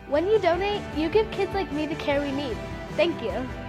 When you donate, you give kids like me the care we need. Thank you.